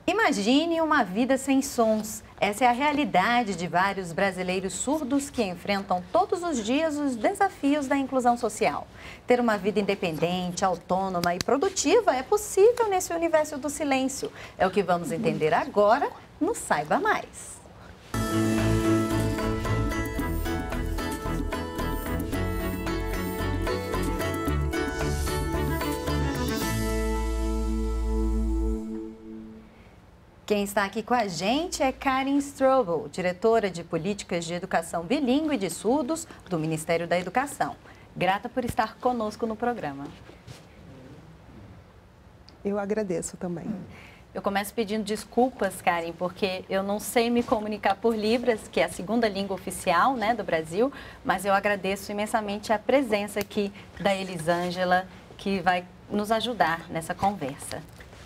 Imagine uma vida sem sons. Essa é a realidade de vários brasileiros surdos que enfrentam todos os dias os desafios da inclusão social. Ter uma vida independente, autônoma e produtiva é possível nesse universo do silêncio. É o que vamos entender agora no Saiba Mais. Quem está aqui com a gente é Karen Strobel, diretora de Políticas de Educação Bilíngue de Surdos do Ministério da Educação. Grata por estar conosco no programa. Eu agradeço também. Eu começo pedindo desculpas, Karen, porque eu não sei me comunicar por Libras, que é a segunda língua oficial, né, do Brasil, mas eu agradeço imensamente a presença aqui da Elisângela, que vai nos ajudar nessa conversa.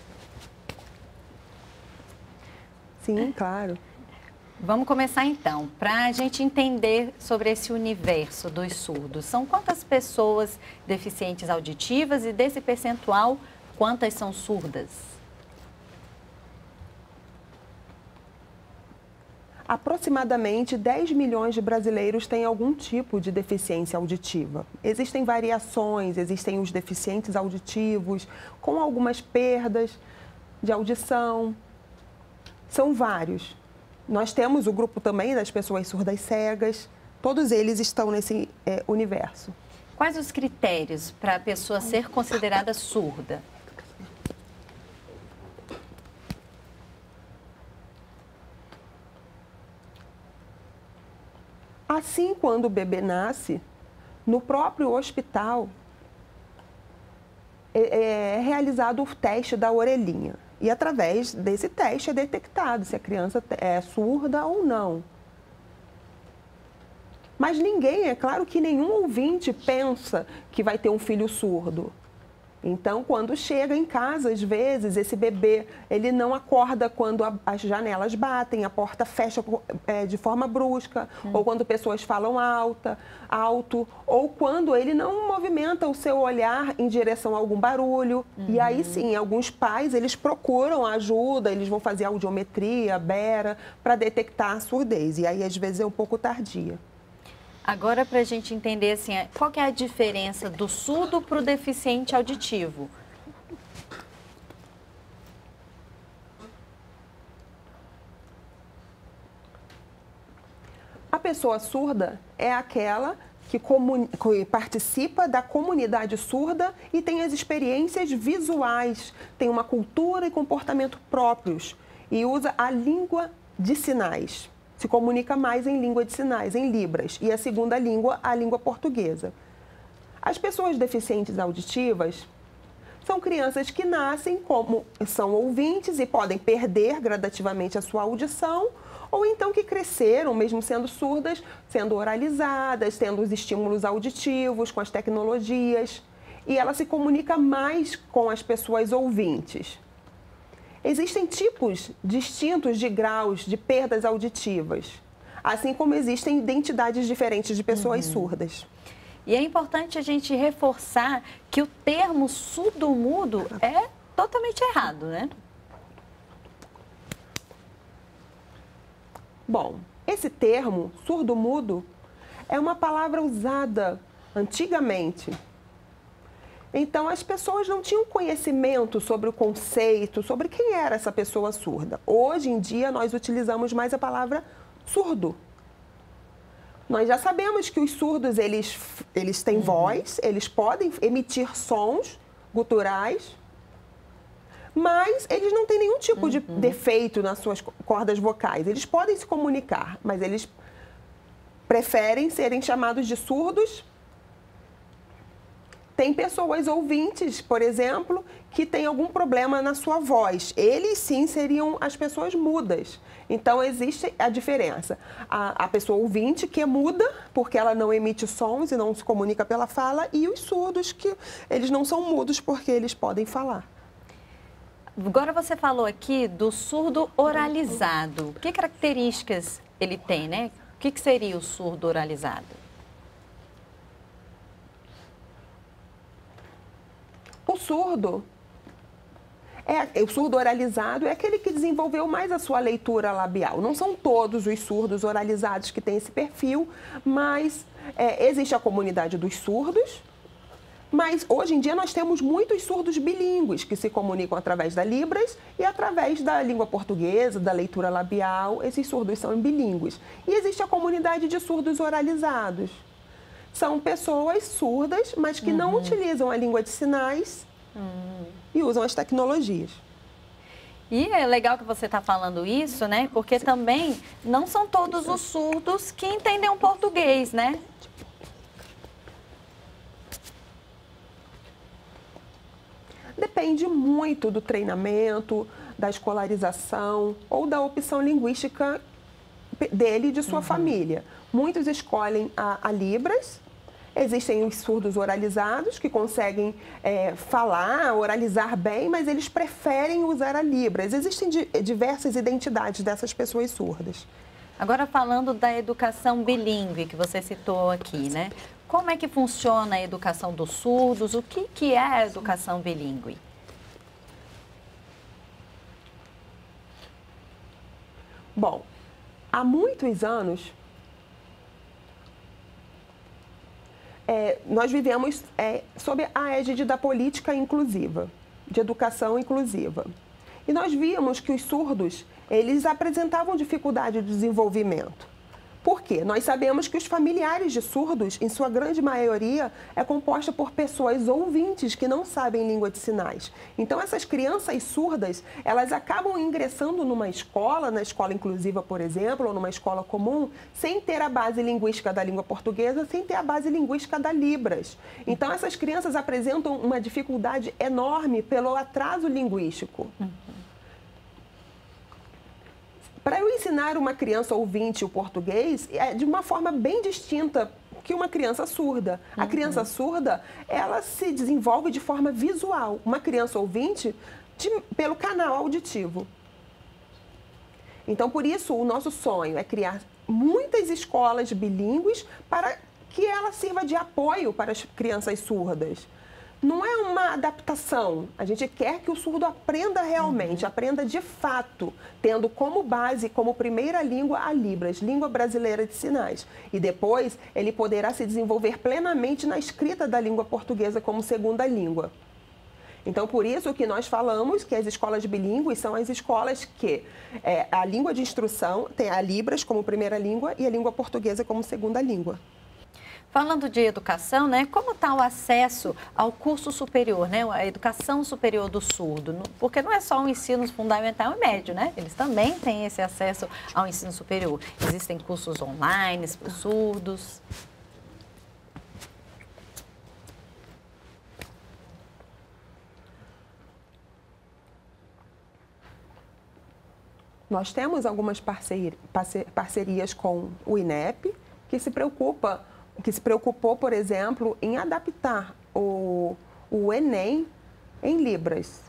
Sim, claro. Vamos começar então, para a gente entender sobre esse universo dos surdos. São quantas pessoas deficientes auditivas e desse percentual, quantas são surdas? Aproximadamente 10 milhões de brasileiros têm algum tipo de deficiência auditiva. Existem variações, existem os deficientes auditivos, com algumas perdas de audição. São vários. Nós temos o grupo também das pessoas surdas cegas. Todos eles estão nesse universo. Quais os critérios para a pessoa ser considerada surda? Assim, quando o bebê nasce, no próprio hospital é realizado o teste da orelhinha. E através desse teste é detectado se a criança é surda ou não. Mas ninguém, é claro que nenhum ouvinte pensa que vai ter um filho surdo. Então, quando chega em casa, às vezes, esse bebê, ele não acorda quando as janelas batem, a porta fecha de forma brusca, ou quando pessoas falam alto, ou quando ele não movimenta o seu olhar em direção a algum barulho. E aí, sim, alguns pais, eles procuram ajuda, eles vão fazer audiometria, bera, para detectar a surdez. E aí, às vezes, é um pouco tardia. Agora, para a gente entender, assim, qual que é a diferença do surdo para o deficiente auditivo? A pessoa surda é aquela que participa da comunidade surda e tem as experiências visuais, tem uma cultura e comportamento próprios e usa a língua de sinais. Se comunica mais em língua de sinais, em Libras, e a segunda língua, a língua portuguesa. As pessoas deficientes auditivas são crianças que nascem como são ouvintes e podem perder gradativamente a sua audição, ou então que cresceram, mesmo sendo surdas, sendo oralizadas, tendo os estímulos auditivos, com as tecnologias, e ela se comunica mais com as pessoas ouvintes. Existem tipos distintos de graus de perdas auditivas, assim como existem identidades diferentes de pessoas surdas. E é importante a gente reforçar que o termo surdo-mudo é totalmente errado, né? Bom, esse termo, surdo-mudo, é uma palavra usada antigamente. Então, as pessoas não tinham conhecimento sobre o conceito, sobre quem era essa pessoa surda. Hoje em dia, nós utilizamos mais a palavra surdo. Nós já sabemos que os surdos, eles têm voz, eles podem emitir sons guturais, mas eles não têm nenhum tipo de defeito nas suas cordas vocais. Eles podem se comunicar, mas eles preferem serem chamados de surdos. Tem pessoas ouvintes, por exemplo, que têm algum problema na sua voz. Eles, sim, seriam as pessoas mudas. Então, existe a diferença. A pessoa ouvinte, que é muda, porque ela não emite sons e não se comunica pela fala, e os surdos, que eles não são mudos porque eles podem falar. Agora você falou aqui do surdo oralizado. Que características ele tem, né? O que seria o surdo oralizado? O surdo O surdo oralizado é aquele que desenvolveu mais a sua leitura labial. Não são todos os surdos oralizados que têm esse perfil, mas existe a comunidade dos surdos. Mas hoje em dia nós temos muitos surdos bilíngues que se comunicam através da Libras e através da língua portuguesa, da leitura labial. Esses surdos são bilíngues. E existe a comunidade de surdos oralizados. São pessoas surdas, mas que não utilizam a língua de sinais e usam as tecnologias. E é legal que você está falando isso, né? Porque também não são todos os surdos que entendem o português, né? Depende muito do treinamento, da escolarização ou da opção linguística dele e de sua família. Muitos escolhem a Libras. Existem os surdos oralizados que conseguem falar, oralizar bem, mas eles preferem usar a Libras. Existem diversas identidades dessas pessoas surdas. Agora, falando da educação bilíngue que você citou aqui, né? Como é que funciona a educação dos surdos? O que é a educação bilíngue? Bom, há muitos anos, nós vivemos sob a égide da política inclusiva, de educação inclusiva. E nós víamos que os surdos, eles apresentavam dificuldade de desenvolvimento. Por quê? Nós sabemos que os familiares de surdos, em sua grande maioria, é composta por pessoas ouvintes que não sabem língua de sinais. Então, essas crianças surdas, elas acabam ingressando numa escola, na escola inclusiva, por exemplo, ou numa escola comum, sem ter a base linguística da língua portuguesa, sem ter a base linguística da Libras. Então, essas crianças apresentam uma dificuldade enorme pelo atraso linguístico. Para eu ensinar uma criança ouvinte o português, é de uma forma bem distinta que uma criança surda. A criança surda, ela se desenvolve de forma visual. Uma criança ouvinte, pelo canal auditivo. Então, por isso, o nosso sonho é criar muitas escolas bilíngues para que ela sirva de apoio para as crianças surdas. Não é uma adaptação. A gente quer que o surdo aprenda realmente, aprenda de fato, tendo como base, como primeira língua, a Libras, língua brasileira de sinais. E depois ele poderá se desenvolver plenamente na escrita da língua portuguesa como segunda língua. Então, por isso que nós falamos que as escolas bilíngues são as escolas que a língua de instrução tem a Libras como primeira língua e a língua portuguesa como segunda língua. Falando de educação, né, como está o acesso ao curso superior, né, a educação superior do surdo? Porque não é só o ensino fundamental e médio, né? Eles também têm esse acesso ao ensino superior. Existem cursos online para os surdos. Nós temos algumas parcerias com o INEP, que se preocupou, por exemplo, em adaptar o Enem em Libras.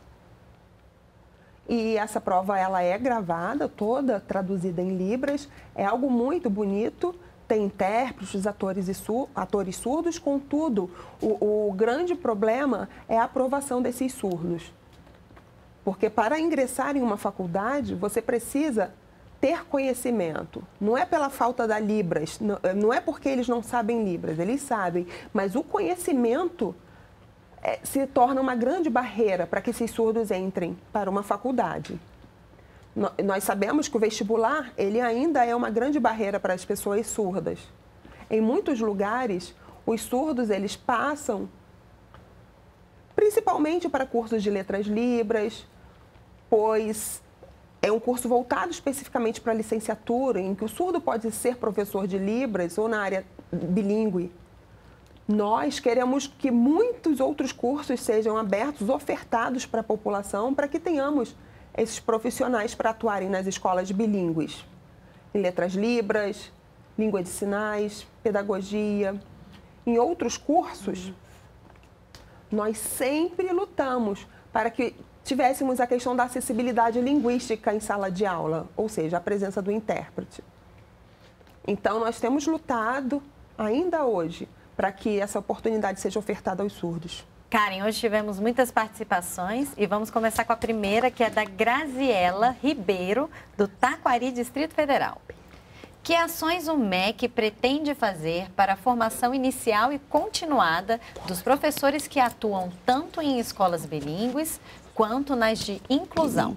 E essa prova ela é gravada, toda traduzida em Libras. É algo muito bonito, tem intérpretes, atores surdos, contudo, o grande problema é a aprovação desses surdos. Porque para ingressar em uma faculdade, você precisa ter conhecimento. Não é pela falta da Libras, não é porque eles não sabem Libras, eles sabem, mas o conhecimento se torna uma grande barreira para que esses surdos entrem para uma faculdade. Nós sabemos que o vestibular, ele ainda é uma grande barreira para as pessoas surdas. Em muitos lugares, os surdos, eles passam principalmente para cursos de letras Libras, pois é um curso voltado especificamente para a licenciatura, em que o surdo pode ser professor de Libras ou na área bilíngue. Nós queremos que muitos outros cursos sejam abertos, ofertados para a população, para que tenhamos esses profissionais para atuarem nas escolas bilíngues, em letras Libras, língua de sinais, pedagogia. Em outros cursos, nós sempre lutamos para que tivéssemos a questão da acessibilidade linguística em sala de aula, ou seja, a presença do intérprete. Então, nós temos lutado, ainda hoje, para que essa oportunidade seja ofertada aos surdos. Karen, hoje tivemos muitas participações e vamos começar com a primeira, que é da Graziela Ribeiro, do Taquari, Distrito Federal. Que ações o MEC pretende fazer para a formação inicial e continuada dos professores que atuam tanto em escolas bilíngues quanto nas de inclusão?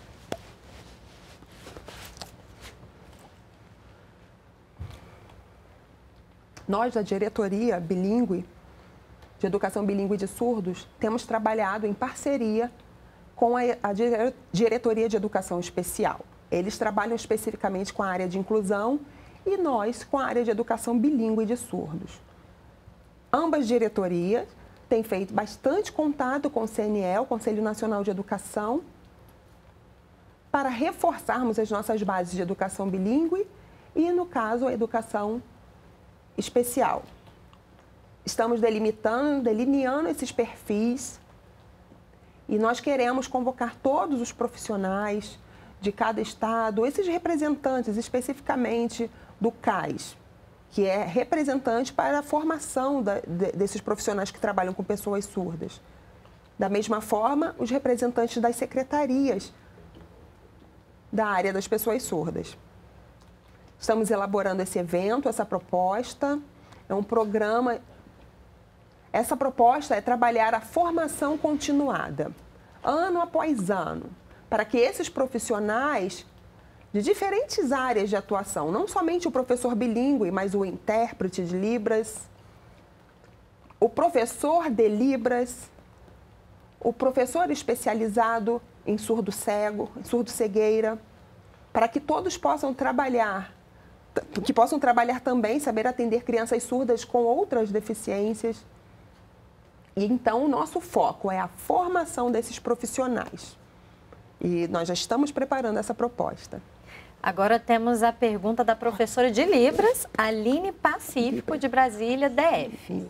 Nós, da Diretoria Bilíngue, de Educação Bilíngue de Surdos, temos trabalhado em parceria com a Diretoria de Educação Especial. Eles trabalham especificamente com a área de inclusão e nós com a área de educação bilíngue de surdos. Ambas diretorias têm feito bastante contato com o CNE, o Conselho Nacional de Educação, para reforçarmos as nossas bases de educação bilíngue e, no caso, a educação especial. Estamos delineando esses perfis e nós queremos convocar todos os profissionais de cada estado, esses representantes especificamente do CAIS, que é representante para a formação desses profissionais que trabalham com pessoas surdas. Da mesma forma, os representantes das secretarias da área das pessoas surdas. Estamos elaborando esse evento, essa proposta, é um programa. Essa proposta é trabalhar a formação continuada, ano após ano, para que esses profissionais de diferentes áreas de atuação, não somente o professor bilíngue, mas o intérprete de Libras, o professor de Libras, o professor especializado em surdo-cego, em surdo-cegueira, para que todos possam trabalhar também, saber atender crianças surdas com outras deficiências. E então, o nosso foco é a formação desses profissionais. E nós já estamos preparando essa proposta. Agora temos a pergunta da professora de Libras, Aline Pacífico, de Brasília, DF.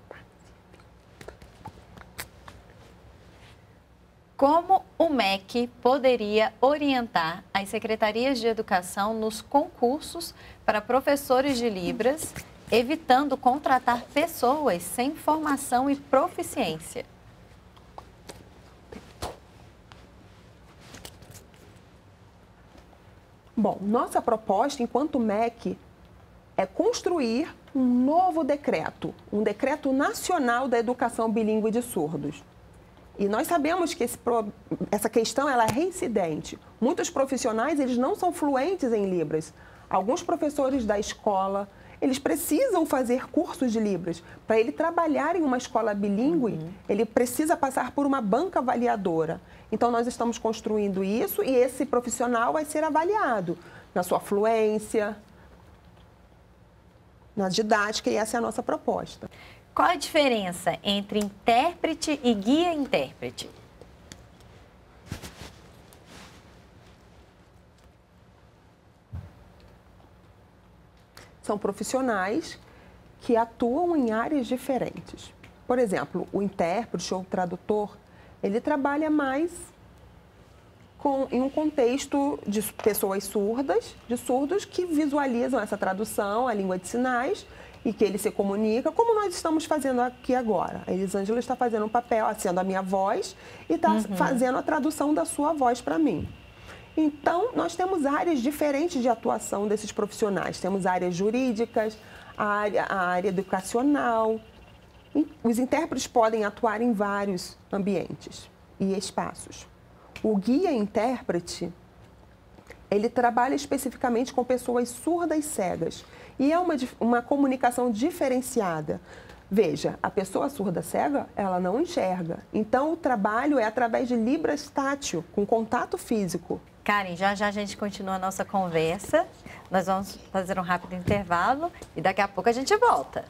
Como o MEC poderia orientar as secretarias de educação nos concursos para professores de Libras, evitando contratar pessoas sem formação e proficiência? Bom, nossa proposta, enquanto MEC, é construir um novo decreto, um decreto nacional da educação bilíngue de surdos. E nós sabemos que essa questão ela é reincidente. Muitos profissionais eles não são fluentes em Libras. Alguns professores da escola, eles precisam fazer cursos de Libras. Para ele trabalhar em uma escola bilíngue, ele precisa passar por uma banca avaliadora. Então, nós estamos construindo isso e esse profissional vai ser avaliado na sua fluência, na didática, e essa é a nossa proposta. Qual a diferença entre intérprete e guia-intérprete? São profissionais que atuam em áreas diferentes. Por exemplo, o intérprete ou o tradutor, ele trabalha mais em um contexto de pessoas surdas, de surdos que visualizam essa tradução, a língua de sinais, e que ele se comunica, como nós estamos fazendo aqui agora. A Elisângela está fazendo um papel, sendo a minha voz, e está fazendo a tradução da sua voz para mim. Então, nós temos áreas diferentes de atuação desses profissionais. Temos áreas jurídicas, a área educacional. Os intérpretes podem atuar em vários ambientes e espaços. O guia-intérprete, ele trabalha especificamente com pessoas surdas e cegas. E é uma comunicação diferenciada. Veja, a pessoa surda-cega, ela não enxerga. Então, o trabalho é através de Libras tátil, com contato físico. Karen, já a gente continua a nossa conversa. Nós vamos fazer um rápido intervalo e daqui a pouco a gente volta.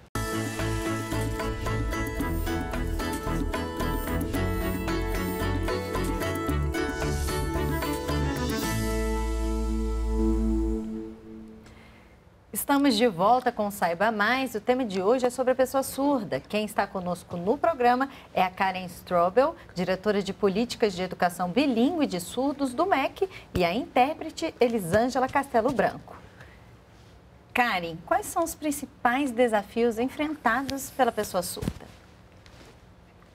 Estamos de volta com o Saiba Mais. O tema de hoje é sobre a pessoa surda. Quem está conosco no programa é a Karen Strobel, diretora de Políticas de Educação Bilíngue de Surdos do MEC, e a intérprete Elisângela Castelo Branco. Karen, quais são os principais desafios enfrentados pela pessoa surda?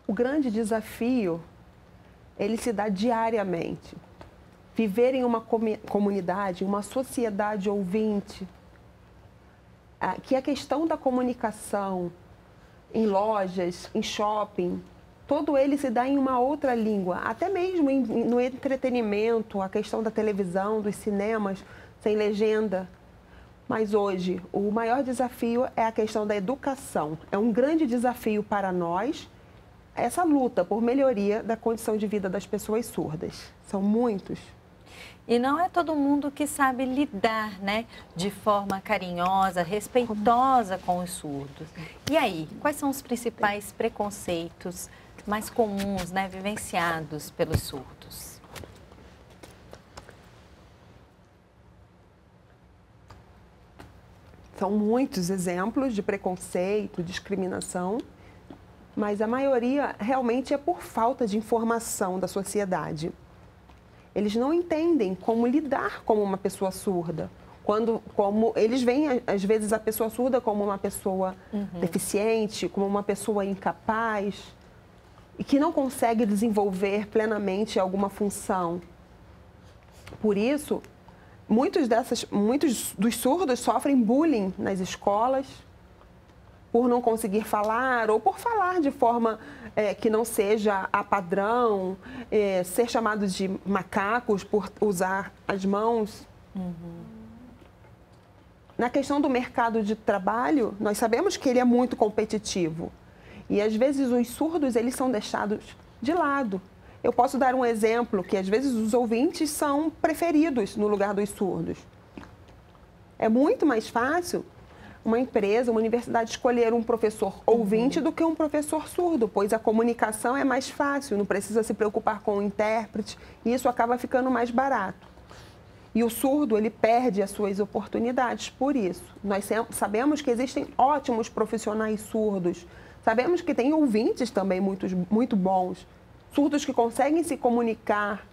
O grande desafio, ele se dá diariamente. Viver em uma comunidade, uma sociedade ouvinte, que a questão da comunicação em lojas, em shopping, todo ele se dá em uma outra língua, até mesmo no entretenimento, a questão da televisão, dos cinemas, sem legenda. Mas hoje, o maior desafio é a questão da educação. É um grande desafio para nós, essa luta por melhoria da condição de vida das pessoas surdas. São muitos. E não é todo mundo que sabe lidar, né, de forma carinhosa, respeitosa com os surdos. E aí, quais são os principais preconceitos mais comuns, né, vivenciados pelos surdos? São muitos exemplos de preconceito, discriminação, mas a maioria realmente é por falta de informação da sociedade. Eles não entendem como lidar com uma pessoa surda. Como eles veem, às vezes, a pessoa surda como uma pessoa deficiente, como uma pessoa incapaz e que não consegue desenvolver plenamente alguma função. Por isso, muitos dos surdos sofrem bullying nas escolas por não conseguir falar ou por falar de forma que não seja a padrão, ser chamados de macacos por usar as mãos. Na questão do mercado de trabalho, nós sabemos que ele é muito competitivo e às vezes os surdos eles são deixados de lado. Eu posso dar um exemplo que às vezes os ouvintes são preferidos no lugar dos surdos. É muito mais fácil uma empresa, uma universidade escolher um professor ouvinte do que um professor surdo, pois a comunicação é mais fácil, não precisa se preocupar com o intérprete e isso acaba ficando mais barato. E o surdo, ele perde as suas oportunidades por isso. Nós sabemos que existem ótimos profissionais surdos, sabemos que tem ouvintes também muito bons, surdos que conseguem se comunicar.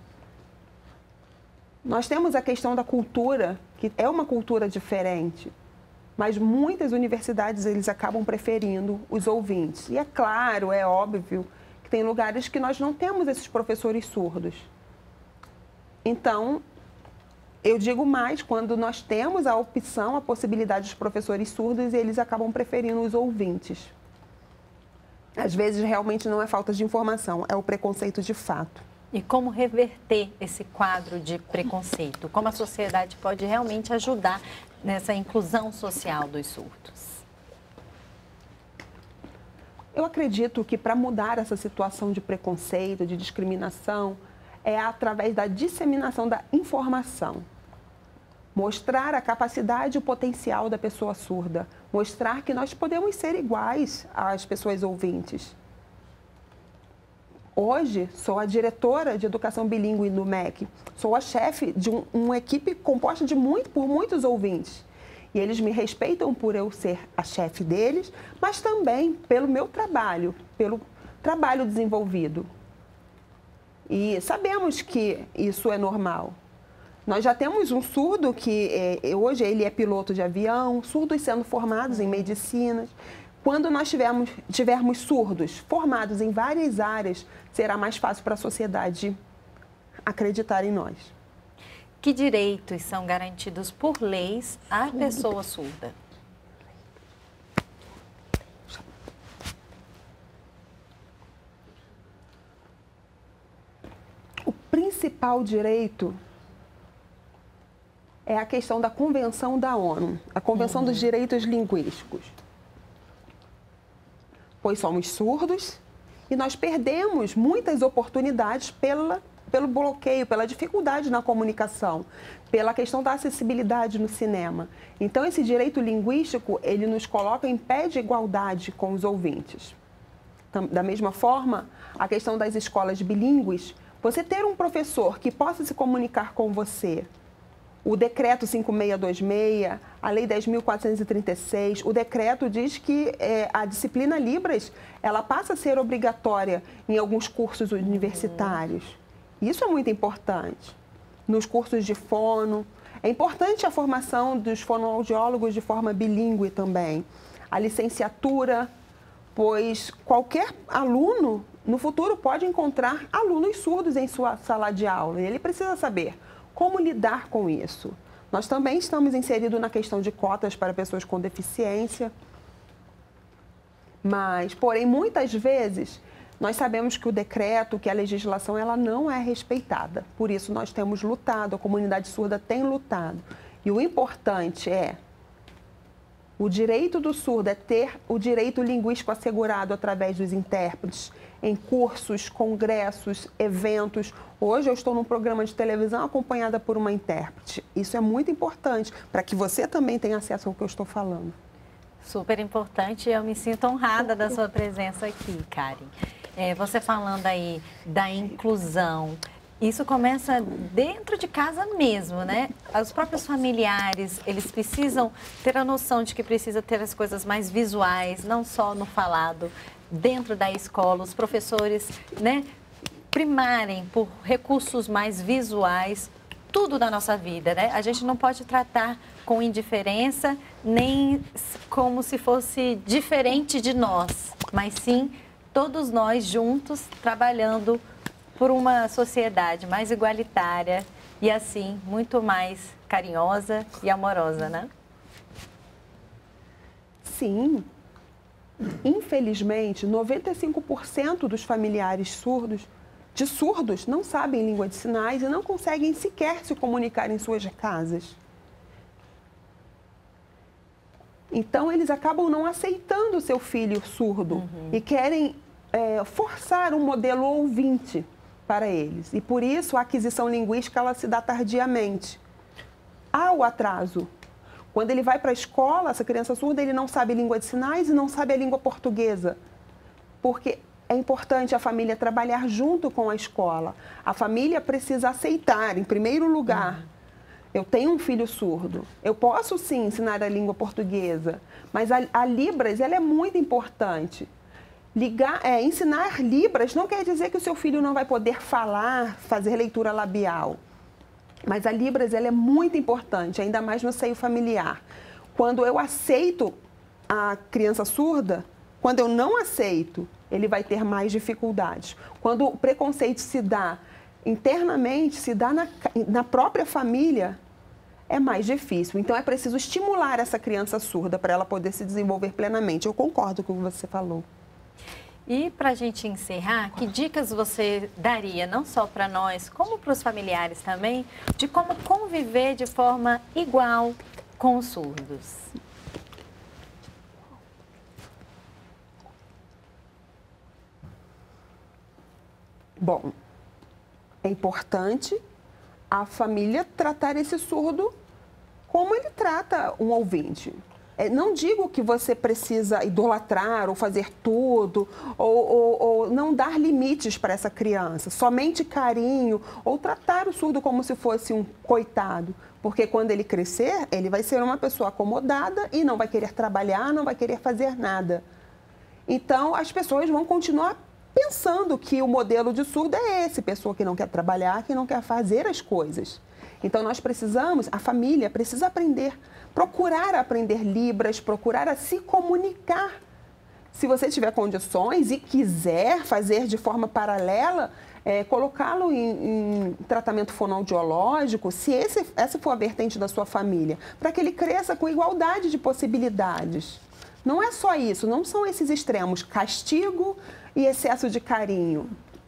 Nós temos a questão da cultura, que é uma cultura diferente. Mas muitas universidades eles acabam preferindo os ouvintes. E é claro, é óbvio, que tem lugares que nós não temos esses professores surdos. Então, eu digo mais, quando nós temos a opção, a possibilidade dos professores surdos, eles acabam preferindo os ouvintes. Às vezes, realmente não é falta de informação, é o preconceito de fato. E como reverter esse quadro de preconceito? Como a sociedade pode realmente ajudar nessa inclusão social dos surdos? Eu acredito que para mudar essa situação de preconceito, de discriminação, é através da disseminação da informação. Mostrar a capacidade e o potencial da pessoa surda. Mostrar que nós podemos ser iguais às pessoas ouvintes. Hoje, sou a diretora de educação bilíngue no MEC. Sou a chefe de uma equipe composta por muitos ouvintes. E eles me respeitam por eu ser a chefe deles, mas também pelo meu trabalho, pelo trabalho desenvolvido. E sabemos que isso é normal. Nós já temos um surdo que hoje ele é piloto de avião, surdos sendo formados em medicina. Quando nós tivermos surdos formados em várias áreas, será mais fácil para a sociedade acreditar em nós. Que direitos são garantidos por leis à pessoa surda? O principal direito é a questão da Convenção da ONU, a Convenção dos Direitos Linguísticos. Pois somos surdos e nós perdemos muitas oportunidades pelo bloqueio, pela dificuldade na comunicação, pela questão da acessibilidade no cinema. Então, esse direito linguístico, ele nos coloca em pé de igualdade com os ouvintes. Da mesma forma, a questão das escolas bilíngues, você ter um professor que possa se comunicar com você, o decreto 5626, a lei 10.436, o decreto diz que a disciplina Libras, ela passa a ser obrigatória em alguns cursos universitários. Isso é muito importante. Nos cursos de fono, é importante a formação dos fonoaudiólogos de forma bilíngue também. A licenciatura, pois qualquer aluno, no futuro pode encontrar alunos surdos em sua sala de aula e ele precisa saber como lidar com isso. Nós também estamos inseridos na questão de cotas para pessoas com deficiência, mas, porém, muitas vezes, nós sabemos que o decreto, que a legislação, ela não é respeitada. Por isso, nós temos lutado, a comunidade surda tem lutado. E o importante é, o direito do surdo é ter o direito linguístico assegurado através dos intérpretes, em cursos, congressos, eventos. Hoje eu estou num programa de televisão acompanhada por uma intérprete. Isso é muito importante para que você também tenha acesso ao que eu estou falando. Super importante, eu me sinto honrada da sua presença aqui, Karen. Você falando aí da inclusão, isso começa dentro de casa mesmo, né? Os próprios familiares, eles precisam ter a noção de que precisa ter as coisas mais visuais, não só no falado, dentro da escola, os professores, né, primarem por recursos mais visuais, tudo da nossa vida, né? A gente não pode tratar com indiferença, nem como se fosse diferente de nós, mas sim todos nós juntos trabalhando por uma sociedade mais igualitária e assim muito mais carinhosa e amorosa, né? Sim. Infelizmente, 95% dos familiares surdos não sabem língua de sinais e não conseguem sequer se comunicar em suas casas. Então, eles acabam não aceitando o seu filho surdo e querem forçar um modelo ouvinte para eles. E, por isso, a aquisição linguística ela se dá tardiamente. Há o atraso. Quando ele vai para a escola, essa criança surda, ele não sabe língua de sinais e não sabe a língua portuguesa. Porque é importante a família trabalhar junto com a escola. A família precisa aceitar, em primeiro lugar, eu tenho um filho surdo. Eu posso, sim, ensinar a língua portuguesa, mas a Libras ela é muito importante. Ensinar Libras não quer dizer que o seu filho não vai poder falar, fazer leitura labial. Mas a Libras ela é muito importante, ainda mais no seio familiar. Quando eu aceito a criança surda, quando eu não aceito, ele vai ter mais dificuldades. Quando o preconceito se dá internamente, se dá na própria família, é mais difícil. Então, é preciso estimular essa criança surda para ela poder se desenvolver plenamente. Eu concordo com o que você falou. E para a gente encerrar, que dicas você daria, não só para nós, como para os familiares também, de como conviver de forma igual com os surdos? Bom, é importante a família tratar esse surdo como ele trata um ouvinte. Não digo que você precisa idolatrar ou fazer tudo, ou não dar limites para essa criança, somente carinho, ou tratar o surdo como se fosse um coitado. Porque quando ele crescer, ele vai ser uma pessoa acomodada e não vai querer trabalhar, não vai querer fazer nada. Então, as pessoas vão continuar pensando que o modelo de surdo é esse, pessoa que não quer trabalhar, que não quer fazer as coisas. Então, nós precisamos, a família precisa aprender, procurar aprender Libras, procurar a se comunicar. Se você tiver condições e quiser fazer de forma paralela, colocá-lo em tratamento fonoaudiológico, se essa for a vertente da sua família, para que ele cresça com igualdade de possibilidades. Não é só isso, não são esses extremos, castigo e excesso de carinho.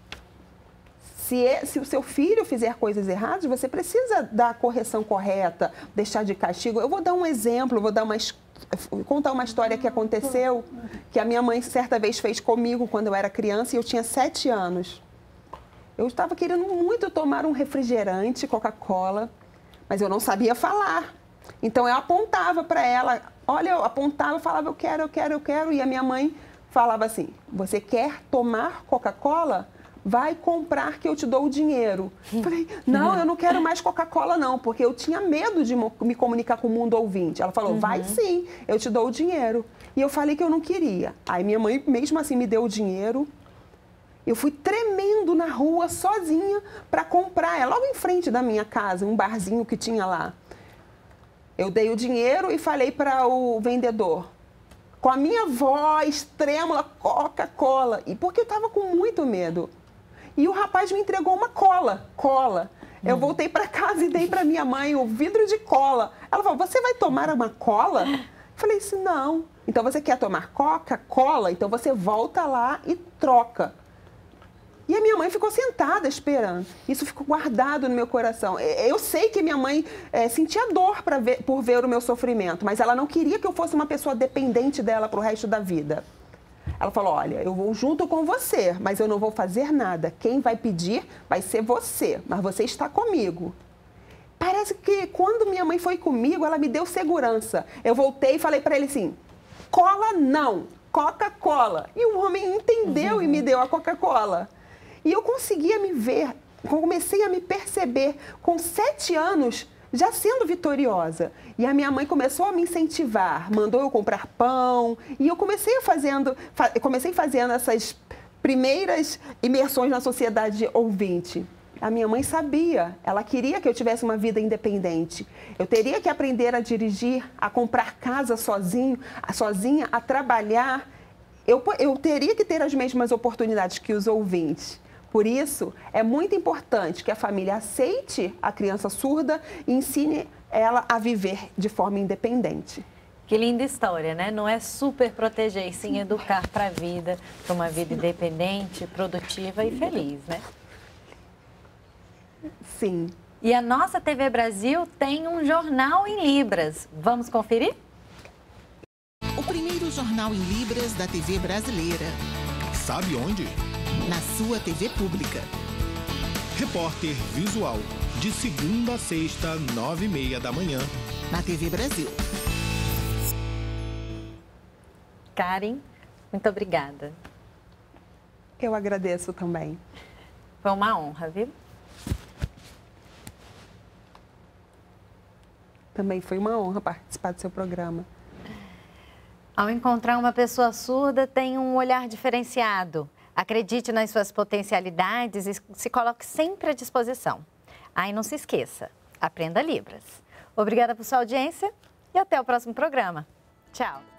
Se o seu filho fizer coisas erradas, você precisa dar a correção correta, deixar de castigo. Eu vou dar um exemplo, contar uma história que aconteceu, que a minha mãe certa vez fez comigo quando eu era criança e eu tinha 7 anos. Eu estava querendo muito tomar um refrigerante, Coca-Cola, mas eu não sabia falar. Então eu apontava para ela, olha, eu apontava, falava, eu quero, eu quero, eu quero. E a minha mãe falava assim, você quer tomar Coca-Cola? Vai comprar que eu te dou o dinheiro. Falei, não, eu não quero mais Coca-Cola não, porque eu tinha medo de me comunicar com o mundo ouvinte. Ela falou, vai sim, eu te dou o dinheiro. E eu falei que eu não queria. Aí minha mãe, mesmo assim, me deu o dinheiro. Eu fui tremendo na rua, sozinha, para comprar. Logo em frente da minha casa, um barzinho que tinha lá. Eu dei o dinheiro e falei para o vendedor, com a minha voz trêmula, Coca-Cola. E porque eu estava com muito medo. E o rapaz me entregou uma cola. Eu voltei para casa e dei para minha mãe o vidro de cola. Ela falou, você vai tomar uma cola? Eu falei assim, não. Então você quer tomar Coca-Cola? Então você volta lá e troca. E a minha mãe ficou sentada esperando. Isso ficou guardado no meu coração. Eu sei que minha mãe sentia dor por ver o meu sofrimento, mas ela não queria que eu fosse uma pessoa dependente dela para o resto da vida. Ela falou, olha, eu vou junto com você, mas eu não vou fazer nada. Quem vai pedir vai ser você, mas você está comigo. Parece que quando minha mãe foi comigo, ela me deu segurança. Eu voltei e falei para ele assim, cola não, Coca-Cola. E o homem entendeu e me deu a Coca-Cola. E eu conseguia me ver, comecei a me perceber com 7 anos já sendo vitoriosa. E a minha mãe começou a me incentivar, mandou eu comprar pão. E eu comecei fazendo essas primeiras imersões na sociedade ouvinte. A minha mãe sabia, ela queria que eu tivesse uma vida independente. Eu teria que aprender a dirigir, a comprar casa sozinha, a trabalhar. Eu teria que ter as mesmas oportunidades que os ouvintes. Por isso, é muito importante que a família aceite a criança surda e ensine ela a viver de forma independente. Que linda história, né? Não é super proteger, sim educar para a vida, para uma vida independente, produtiva e feliz, né? Sim. E a nossa TV Brasil tem um jornal em Libras. Vamos conferir? O primeiro jornal em Libras da TV brasileira. Sabe onde? Na sua TV pública. Repórter Visual, de segunda a sexta, 9h30 da manhã. Na TV Brasil. Karen, muito obrigada. Eu agradeço também. Foi uma honra, viu? Também foi uma honra participar do seu programa. Ao encontrar uma pessoa surda, tem um olhar diferenciado. Acredite nas suas potencialidades e se coloque sempre à disposição. E não se esqueça, aprenda Libras. Obrigada por sua audiência e até o próximo programa. Tchau!